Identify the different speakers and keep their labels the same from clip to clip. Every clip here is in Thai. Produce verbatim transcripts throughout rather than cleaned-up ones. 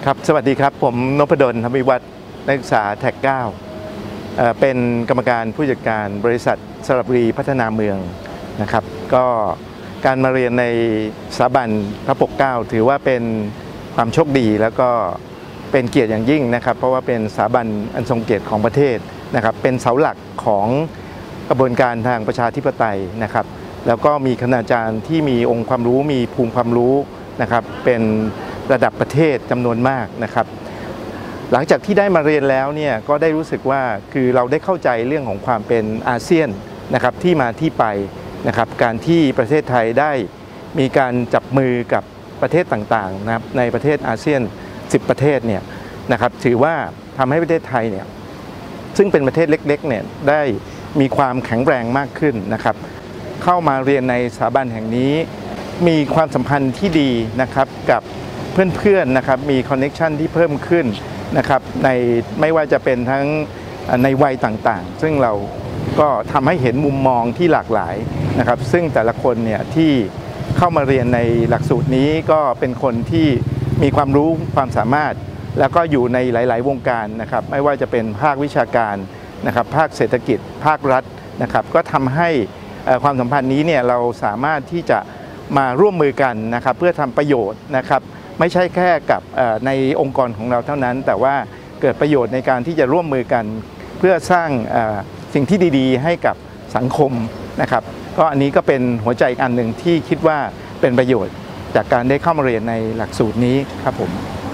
Speaker 1: ครับสวัสดีครับผมนพดล ธรรมวิวัฒน์นักศึกษาแท็กเก้าเป็นกรรมการผู้จัดการบริษัทสระบุรีพัฒนาเมืองนะครับก็การมาเรียนในสถาบันพระปกเกล้าถือว่าเป็นความโชคดีแล้วก็เป็นเกียรติอย่างยิ่งนะครับเพราะว่าเป็นสถาบันอันทรงเกียรติของประเทศนะครับเป็นเสาหลักของกระบวนการทางประชาธิปไตยนะครับแล้วก็มีคณาจารย์ที่มีองค์ความรู้มีภูมิความรู้นะครับเป็นระดับประเทศจำนวนมากนะครับหลังจากที่ได้มาเรียนแล้วเนี่ยก็ได้รู้สึกว่าคือเราได้เข้าใจเรื่องของความเป็นอาเซียนนะครับที่มาที่ไปนะครับการที่ประเทศไทยได้มีการจับมือกับประเทศต่างๆนะครับในประเทศอาเซียนสิบประเทศเนี่ยนะครับถือว่าทำให้ประเทศไทยเนี่ยซึ่งเป็นประเทศเล็กๆเนี่ยได้มีความแข็งแรงมากขึ้นนะครับเข้ามาเรียนในสถาบันแห่งนี้มีความสัมพันธ์ที่ดีนะครับกับเพื่อนๆนะครับมีคอนเนคชันที่เพิ่มขึ้นนะครับในไม่ว่าจะเป็นทั้งในวัยต่างๆซึ่งเราก็ทำให้เห็นมุมมองที่หลากหลายนะครับซึ่งแต่ละคนเนี่ยที่เข้ามาเรียนในหลักสูตรนี้ก็เป็นคนที่มีความรู้ความสามารถแล้วก็อยู่ในหลายๆวงการนะครับไม่ว่าจะเป็นภาควิชาการนะครับภาคเศรษฐกิจภาครัฐนะครับก็ทำให้ความสัมพันธ์นี้เนี่ยเราสามารถที่จะมาร่วมมือกันนะครับเพื่อทำประโยชน์นะครับไม่ใช่แค่กับในองค์กรของเราเท่านั้นแต่ว่าเกิดประโยชน์ในการที่จะร่วมมือกันเพื่อสร้างสิ่งที่ดีๆให้กับสังคมนะครับก็อันนี้ก็เป็นหัวใจอีกอันหนึ่งที่คิดว่าเป็นประโยชน์จากการได้เข้ามาเรียนในหลักสูตรนี้ครับผม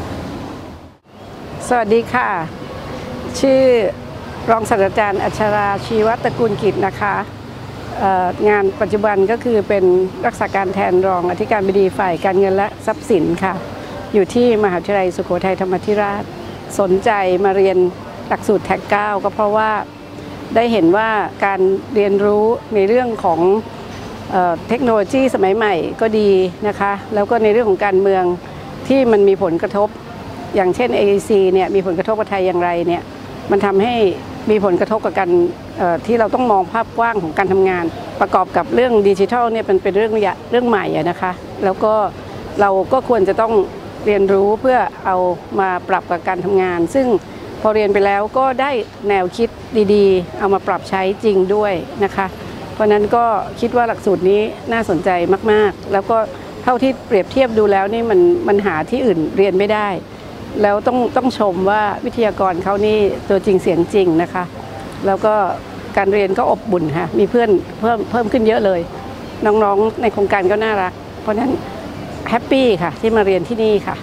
Speaker 2: สวัสดีค่ะชื่อรองศาสตราจารย์อัชราชีวตระกูลกิจนะคะงานปัจจุบันก็คือเป็นรักษาการแทนรองอธิการบดีฝ่ายการเงินและทรัพย์สินค่ะอยู่ที่มหาวิทยาลัยสุโขทัยธรรมาธิราชสนใจมาเรียนหลักสูตรแท็กเก้าก็เพราะว่าได้เห็นว่าการเรียนรู้ในเรื่องของเอ่อเทคโนโลยีสมัยใหม่ก็ดีนะคะแล้วก็ในเรื่องของการเมืองที่มันมีผลกระทบอย่างเช่น เอ อี ซี เนี่ยมีผลกระทบกับไทยอย่างไรเนี่ยมันทำให้มีผลกระทบกับการที่เราต้องมองภาพกว้างของการทำงานประกอบกับเรื่องดิจิทัลเนี่ยเป็นเป็นเรื่องเรื่องใหม่นะคะแล้วก็เราก็ควรจะต้องเรียนรู้เพื่อเอามาปรับกับการทำงานซึ่งพอเรียนไปแล้วก็ได้แนวคิดดีๆเอามาปรับใช้จริงด้วยนะคะเพราะนั้นก็คิดว่าหลักสูตรนี้น่าสนใจมากๆแล้วก็เท่าที่เปรียบเทียบดูแล้วนี่มันมันหาที่อื่นเรียนไม่ได้แล้วต้องต้องชมว่าวิทยากรเขานี่ตัวจริงเสียงจริงนะคะแล้วก็การเรียนก็อบอุ่นค่ะมีเพื่อนเพิ่มเพิ่มขึ้นเยอะเลยน้องๆในโครงการก็น่ารักเพราะฉะนั้นแฮปปี้ค่ะที่มาเรียนที่นี่ค่ะ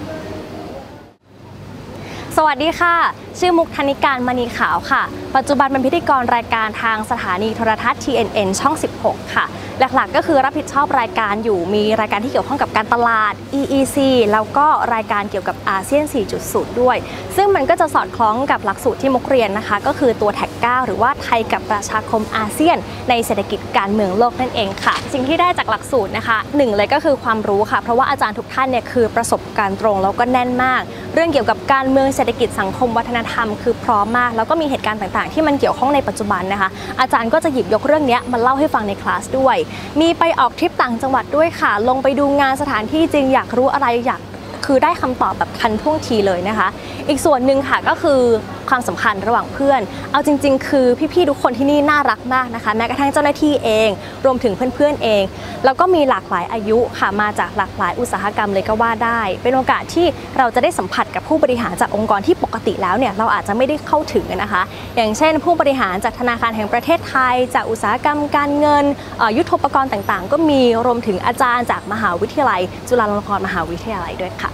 Speaker 3: สวัสดีค่ะชื่อมุกธนิการมณีขาวค่ะปัจจุบันเป็นพิธีกรรายการทางสถานีโทรทัศน์ ที เอ็น เอ็น ช่องสิบหกค่ะหลักๆก็คือรับผิดชอบรายการอยู่มีรายการที่เกี่ยวข้องกับการตลาด อี อี ซี แล้วก็รายการเกี่ยวกับอาเซียน สี่จุดศูนย์ ด้วยซึ่งมันก็จะสอดคล้องกับหลักสูตรที่มุกเรียนนะคะก็คือตัวแท็กเก้าหรือว่าไทยกับประชาคมอาเซียนในเศรษฐกิจการเมืองโลกนั่นเองค่ะสิ่งที่ได้จากหลักสูตรนะคะหนึ่งเลยก็คือความรู้ค่ะเพราะว่าอาจารย์ทุกท่านเนี่ยคือประสบการณ์ตรงแล้วก็แน่นมากเรื่องเกี่ยวกับการเมืองเศรษฐกิจสังคมวัฒนธรรมคือพร้อมมากแล้วก็มีเหตุการณ์ต่างๆที่มันเกี่ยวข้องในปัจจุบันนะคะอาจารย์ก็จะหยิบยกเรื่องนี้มาเล่าให้ฟังในคลาสด้วยมีไปออกทริปต่างจังหวัดด้วยค่ะลงไปดูงานสถานที่จริงอยากรู้อะไรอยากคือได้คำตอบแบบทันท่วงทีเลยนะคะอีกส่วนหนึ่งค่ะก็คือความสัมพันธ์ระหว่างเพื่อนเอาจริงๆคือพี่ๆทุกคนที่นี่น่ารักมากนะคะแม้กระทั่งเจ้าหน้าที่เองรวมถึงเพื่อนๆเองแล้วก็มีหลากหลายอายุค่ะมาจากหลากหลายอุตสาหกรรมเลยก็ว่าได้เป็นโอกาสที่เราจะได้สัมผัสกับผู้บริหารจากองค์กรที่ปกติแล้วเนี่ยเราอาจจะไม่ได้เข้าถึงนะคะอย่างเช่นผู้บริหารจากธนาคารแห่งประเทศไทยจากอุตสาหกรรมการเงินยุทโธปกรณ์ต่างๆก็มีรวมถึงอาจารย์จากมหาวิทยาลัยจุฬาลงกรณ์มหาวิทยาลัยด้วยค่ะ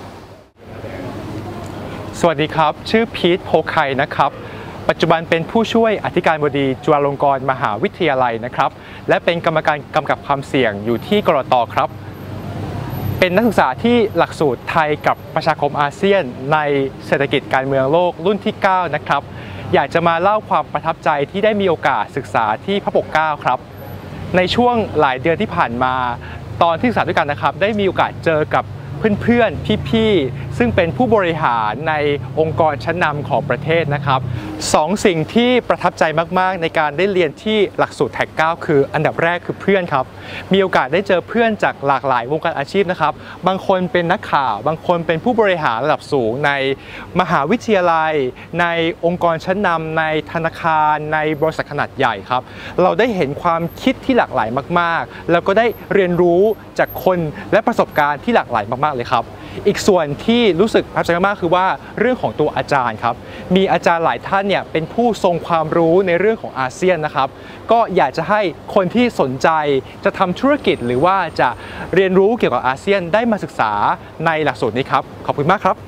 Speaker 4: สวัสดีครับชื่อพีทโพไคนะครับปัจจุบันเป็นผู้ช่วยอธิการบดีจุฬาลงกรณ์มหาวิทยาลัยนะครับและเป็นกรรมการกำกับความเสี่ยงอยู่ที่กรต.ครับเป็นนักศึกษาที่หลักสูตรไทยกับประชาคมอาเซียนในเศรษฐกิจการเมืองโลกรุ่นที่เก้านะครับอยากจะมาเล่าความประทับใจที่ได้มีโอกาสศึกษาที่พระปกเกล้าครับในช่วงหลายเดือนที่ผ่านมาตอนที่ศึกษาด้วยกันนะครับได้มีโอกาสเจอกับเพื่อนๆพี่ๆซึ่งเป็นผู้บริหารในองค์กรชั้นนำของประเทศนะครับสองสิ่งที่ประทับใจมากๆในการได้เรียนที่หลักสูตรแท็กเก้าคืออันดับแรกคือเพื่อนครับมีโอกาสได้เจอเพื่อนจากหลากหลายวงการอาชีพนะครับบางคนเป็นนักข่าวบางคนเป็นผู้บริหารระดับสูงในมหาวิทยาลัยในองค์กรชั้นนำในธนาคารในบริษัทขนาดใหญ่ครับเราได้เห็นความคิดที่หลากหลายมากๆแล้วก็ได้เรียนรู้จากคนและประสบการณ์ที่หลากหลายมากๆเลยครับอีกส่วนที่รู้สึกประทับใจมากๆคือว่าเรื่องของตัวอาจารย์ครับมีอาจารย์หลายท่านเนี่ยเป็นผู้ทรงความรู้ในเรื่องของอาเซียนนะครับก็อยากจะให้คนที่สนใจจะทำธุรกิจหรือว่าจะเรียนรู้เกี่ยวกับอาเซียนได้มาศึกษาในหลักสูตรนี้ครับขอบคุณมากครับ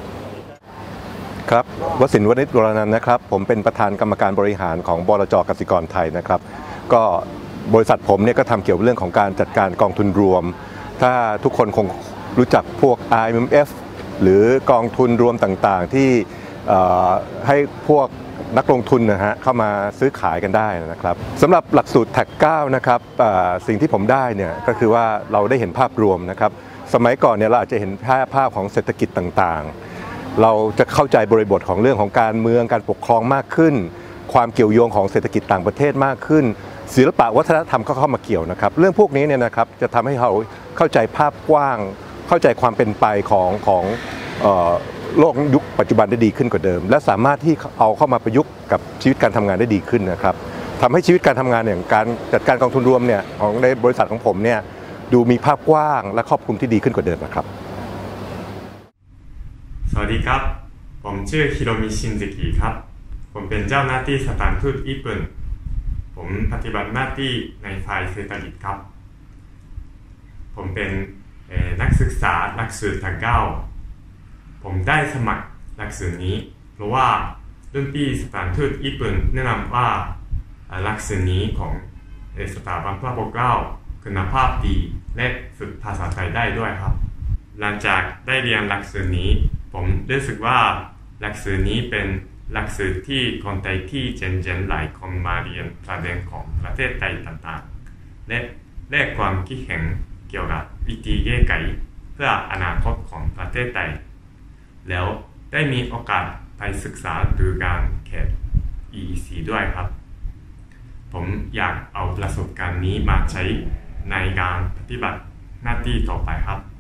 Speaker 5: ครับวสินทร์ วณิช วรนันท์นะครับผมเป็นประธานกรรมการบริหารของบลจ.กสิกรไทยนะครับก็บริษัทผมเนี่ยก็ทำเกี่ยวกับเรื่องของการจัดการกองทุนรวมถ้าทุกคนคงรู้จักพวก ไอ เอ็ม เอฟ หรือกองทุนรวมต่างๆที่ให้พวกนักลงทุนนะฮะเข้ามาซื้อขายกันได้นะครับสำหรับหลักสูตรแท็กเก้านะครับสิ่งที่ผมได้เนี่ยก็คือว่าเราได้เห็นภาพรวมนะครับสมัยก่อนเนี่ยเราอาจจะเห็นภาพภาพของเศรษฐกิจต่างๆเราจะเข้าใจบริบทของเรื่องของการเมืองการปกครองมากขึ้นความเกี่ยวโยงของเศรษฐกิจต่างประเทศมากขึ้นศิลปะวัฒนธรรมก็เข้ามาเกี่ยวนะครับเรื่องพวกนี้เนี่ยนะครับจะทำให้เราเข้าใจภาพกว้างเข้าใจความเป็นไปของของโลกยุคปัจจุบันได้ดีขึ้นกว่าเดิมและสามารถที่เอาเข้ามาประยุกต์กับชีวิตการทำงานได้ดีขึ้นนะครับทำให้ชีวิตการทำงานอย่างการจัดการกองทุนรวมเนี่ยของในบริษัทของผมเนี่ยดูมีภาพกว้างและครอบคลุมที่ดีขึ้นกว่าเดิมนะครับ
Speaker 6: สวัสดีครับผมชื่อฮิโรมิชินซึกิครับผมเป็นเจ้าหน้าที่สถานทูตญี่ปุ่นผมปฏิบัติหน้าที่ในฝ่ายเศรษฐกิจครับผมเป็นนักศึกษาหลักสูตรแท็กเก้าผมได้สมัครหลักสูตรนี้เพราะว่ารุ่นพี่สถานทูตญี่ปุ่นแนะนำว่าหลักสูตรนี้ของสถาบันพระปกเกล้าคุณภาพดีและฝึกภาษาไทยได้ด้วยครับหลังจากได้เรียนหลักสูตรนี้ผมรู้สึกว่าหลักสูตรนี้เป็นหลักสูตรที่คนไทยที่เจนๆหลายคนมาเรียนประเด็นของประเทศไทยต่างๆและแลกความคิดเห็นเกี่ยวกับวิธีแก้ไขเพื่ออนาคตของประเทศไทยแล้วได้มีโอกาสไปศึกษาดูการแข่ อี อี ซี ด้วยครับผมอยากเอาประสบการณ์นี้มาใช้ในการปฏิบัติหน้าที่ต่อไปครับ